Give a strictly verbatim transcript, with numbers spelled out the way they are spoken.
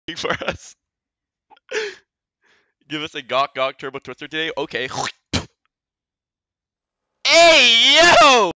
for us. Give us a gawk gawk turbo twister today. Okay. Hey yo!